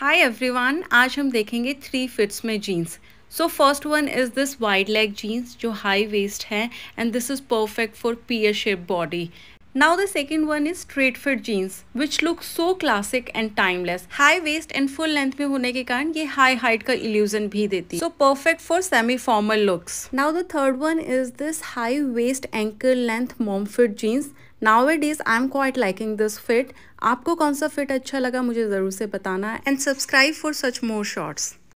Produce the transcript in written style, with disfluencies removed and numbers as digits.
Hi everyone, आज हम देखेंगे 3 फिट्स में jeans. So first one is this wide leg jeans जो हाई वेस्ट है and this is perfect for pear shape body. Now the second one is straight fit jeans which look so classic and timeless. High waist and full length में होने के कारण ये high height का illusion भी देती है, so perfect for semi formal looks. Now the third one is this high waist ankle length mom fit jeans. Nowadays I'm quite liking this fit. आपको कौन सा फिट अच्छा लगा मुझे ज़रूर से बताना and subscribe for such more shorts.